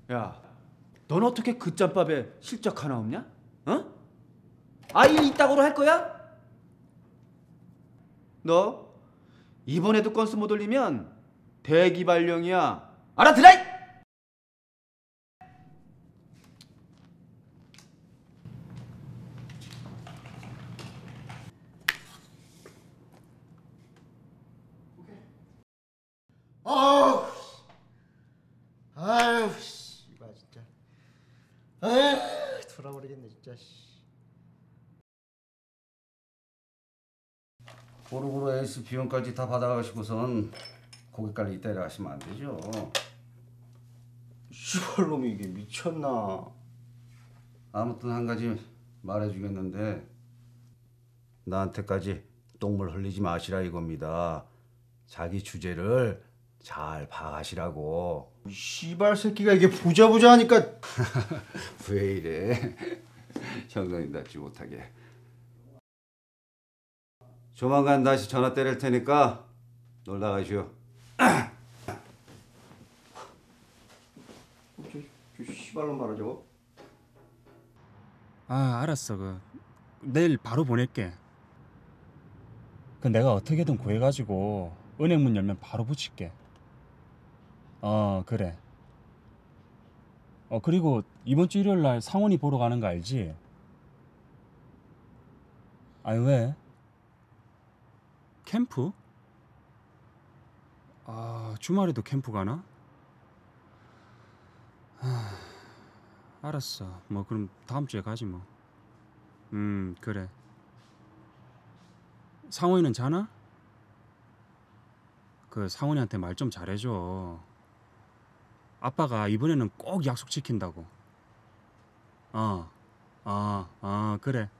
야, 넌 어떻게 그 짬밥에 실적 하나 없냐? 어? 아예 이따구로 할 거야? 너 이번에도 건수 못 올리면 대기 발령이야. 알아들어? 아우, 아유, 씨발 진짜. 아유, 돌아버리겠네 진짜. 고루고루 에이스 비용까지 다 받아가시고선 고객 관리 이따위로 하시면 안 되죠. 씨발놈이 이게 미쳤나? 아무튼 한 가지 말해주겠는데 나한테까지 똥물 흘리지 마시라 이겁니다. 자기 주제를 잘 파악하시라고. 씨발 새끼가 이게 보자 하니까 왜 이래? 정선이답지 못하게. 조만간 다시 전화 때릴 테니까 놀다 가시오. 저 씨발놈 말아 저거. 아, 알았어. 내일 바로 보낼게. 내가 어떻게든 구해가지고 은행문 열면 바로 붙일게. 그래. 그리고 이번 주 일요일 날 상원이 보러 가는 거 알지? 아니 왜? 캠프? 주말에도 캠프 가나? 알았어. 뭐 그럼 다음 주에 가지 뭐. 그래. 상원이는 자나? 그 상원이한테 말 좀 잘해줘. 아빠가 이번에는 꼭 약속 지킨다고. 그래.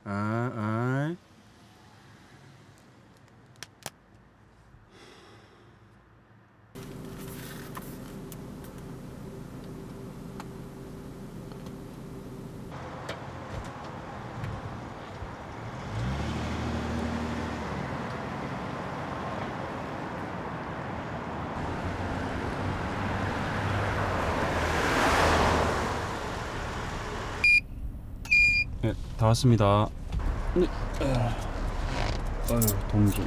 네, 다 왔습니다. 네. 동전.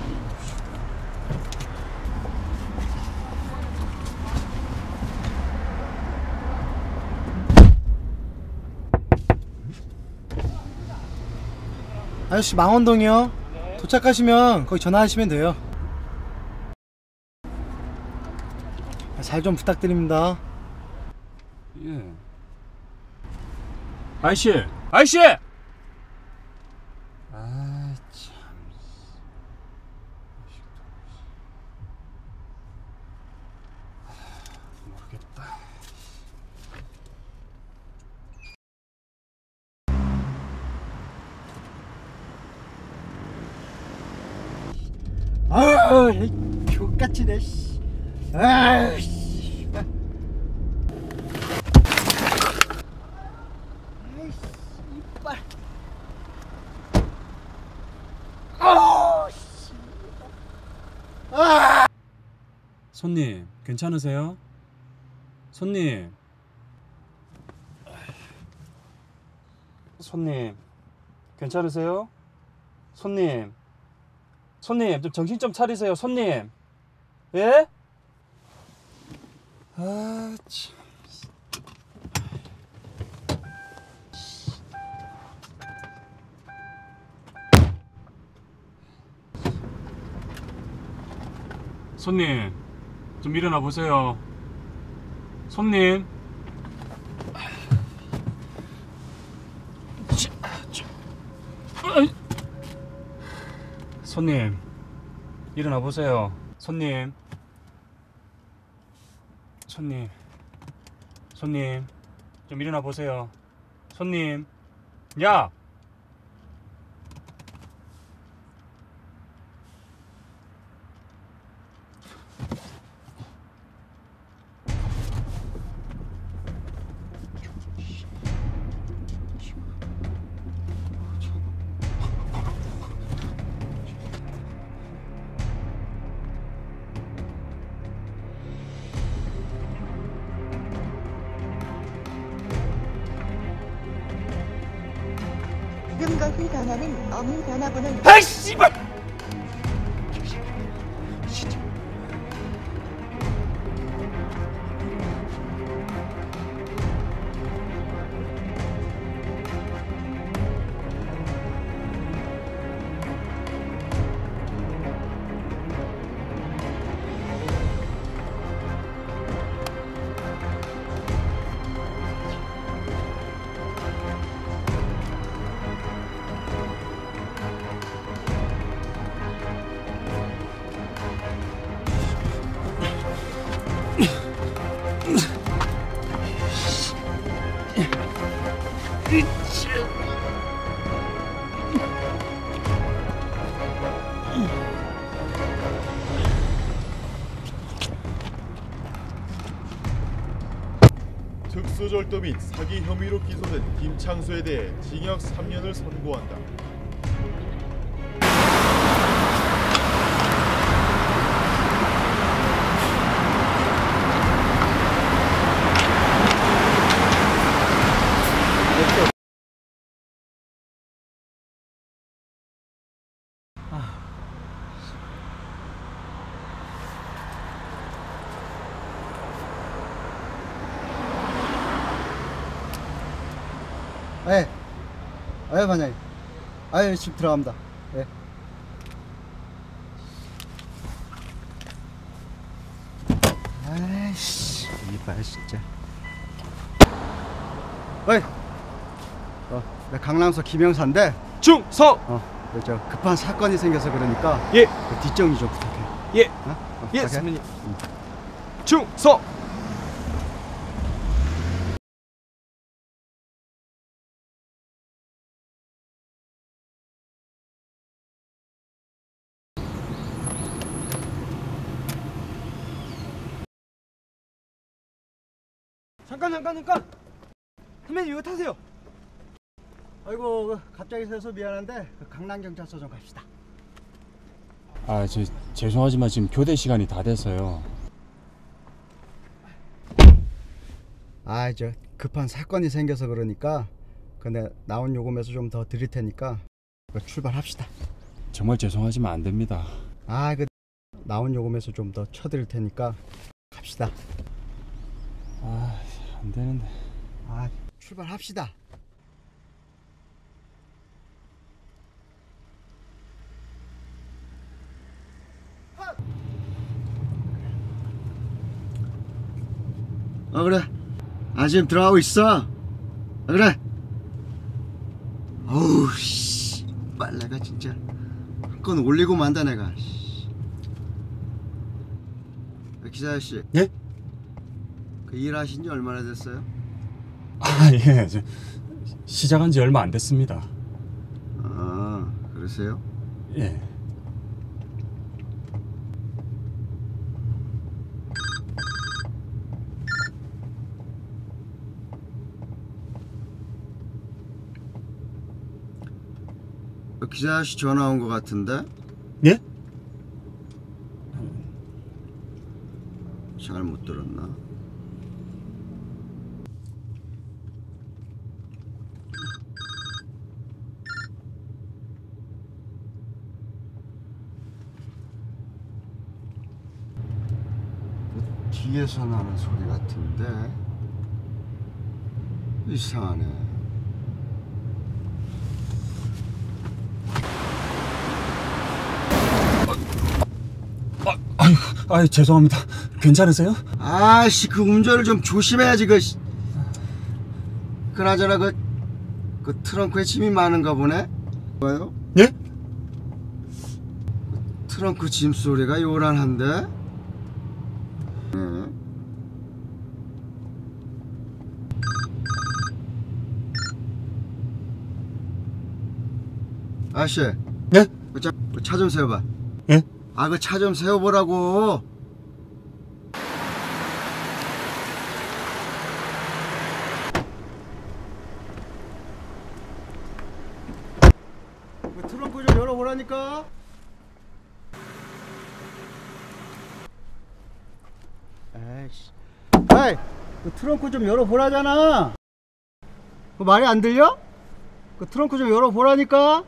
아저씨 망원동이요. 도착하시면 거기 전화하시면 돼요. 잘 좀 부탁드립니다. 예. 아이씨! 아이씨! 아, 참. 모르겠다. 아유, 족같이 내 씨. 아유, 씨. 아이 씨발. 아우 씨. 손님, 괜찮으세요? 손님. 손님, 괜찮으세요? 손님. 손님, 좀 정신 좀 차리세요, 손님. 예? 아, 참. 손님, 좀 일어나 보세요. 손님. 손님, 일어나 보세요. 손님. 손님. 손님, 좀 일어나 보세요. 손님. 야! 버스 전화는 없는 전화번호입니다. 아이 씨발! 특수절도 및 사기 혐의로 기소된 김창수에 대해 징역 3년을 선고한다. 예. 반장님. 집 들어갑니다. 예. 아이씨, 이발 진짜. 나 강남서 김영사인데. 중성! 저 급한 사건이 생겨서 그러니까. 예. 그 뒷정리 좀 부탁해. 예. 예, 부탁해. 선배님. 중성! 잠깐. 선배님 이거 타세요. 아이고, 갑자기 서서 미안한데 그 강남경찰서 좀 갑시다. 죄송하지만 지금 교대 시간이 다 돼서요. 저 급한 사건이 생겨서 그러니까 근데 나온 요금에서 좀 더 드릴 테니까 출발합시다. 정말 죄송하지만 안 됩니다. 그 나온 요금에서 좀 더 쳐드릴 테니까 갑시다. 안 되는데. 출발합시다. 그래. 지금 들어가고 있어. 그래. 어우 씨, 빨래가 진짜 한 건 올리고 만다 내가. 기사 아저씨. 예? 그 일하신 지 얼마나 됐어요? 예. 시작한 지 얼마 안 됐습니다. 그러세요? 예. 기자 아저씨 전화 온 것 같은데? 예? 잘 못 들었나? 뒤에서 나는 소리 같은데 이상하네. 죄송합니다. 괜찮으세요? 그 운전을 좀 조심해야지. 그나저나 그 트렁크에 짐이 많은가 보네. 뭐요? 예? 트렁크 짐 소리가 요란한데. 아저씨. 예? 차 좀 세워봐. 예? 그 차 좀 세워보라고. 트렁크 좀 열어보라니까. 에이씨. 트렁크 좀 열어보라잖아. 말이 안 들려? 그 트렁크 좀 열어보라니까.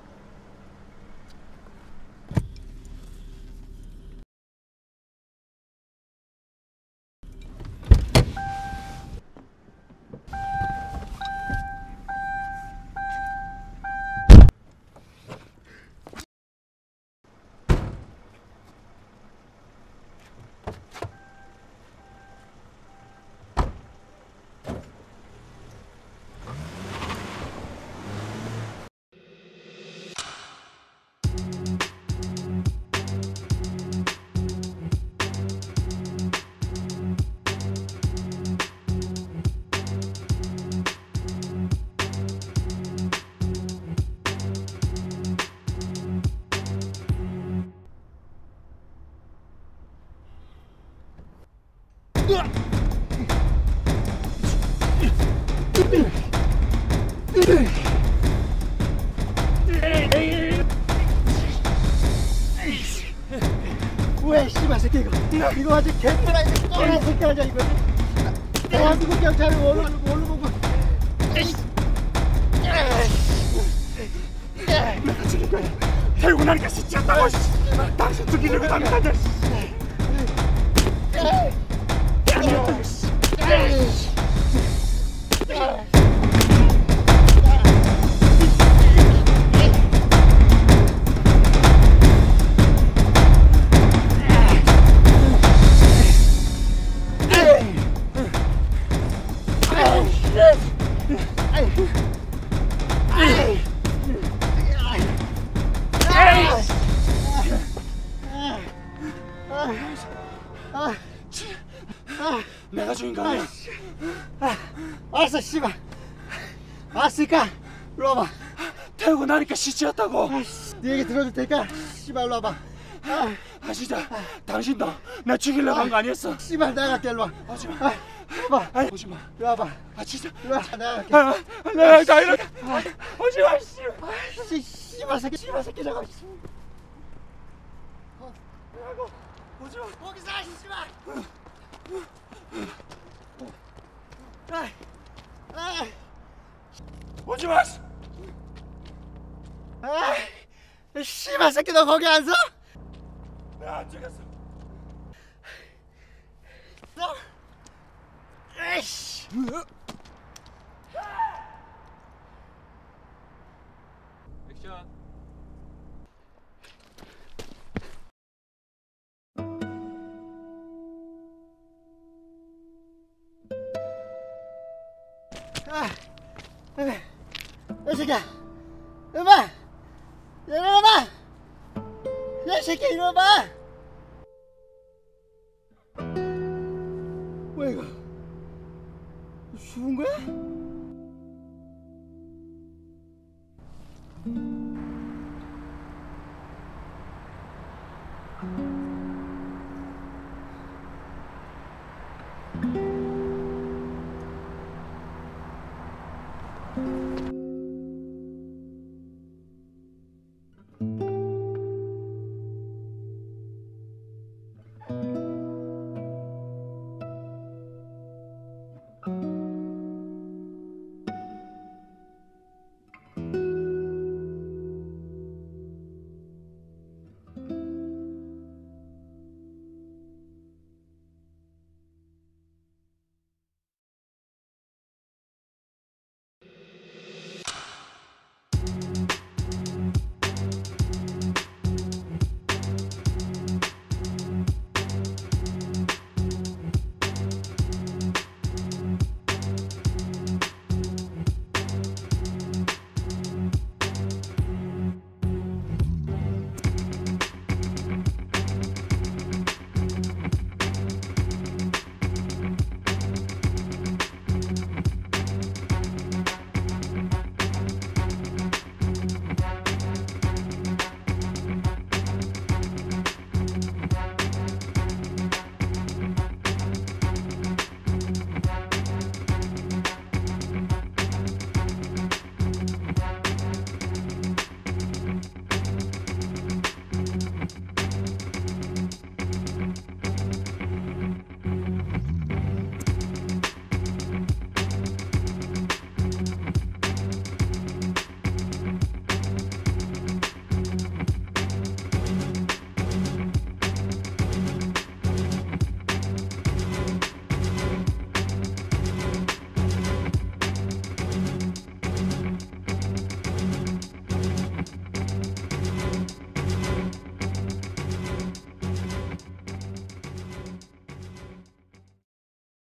왜 씨발 새끼 이거 아주 개ጥ라이 뻔한 새끼 아니야 이거. 대한민국 경찰을 뭘로 보고. 내가 죽일 거야. 태우고 나니까 쉽지 않다고. 당신 죽이려고 하면 안 돼. 내가 죽인 거 아니야. 알았어 씨발. 알았으니까 일로 와봐. 태우고 나니까 시치였다고. 네 얘기 들어줄 테니까 씨발 일로 와봐. 아 진짜 당신도 나 죽이려고 한 거 아니었어. 씨발 내가 갈게 일로 와. 오지마. 와봐. 오지마. 일로 와봐. 아 진짜. 일로 와. 내가 갈게. 내가 이렇게. 오지마. 씨발 새끼. 씨발 새끼 저거. 오지마. 거기서 씨발. 오지마. 씨발 새끼 너 거기 안 서? 내가 안 죽였어. 너. 에이씨. 액션. 이 새끼야. 이놈아. 일어나봐. 야 새끼 일어나봐. 뭐야 이거? 죽은 거야?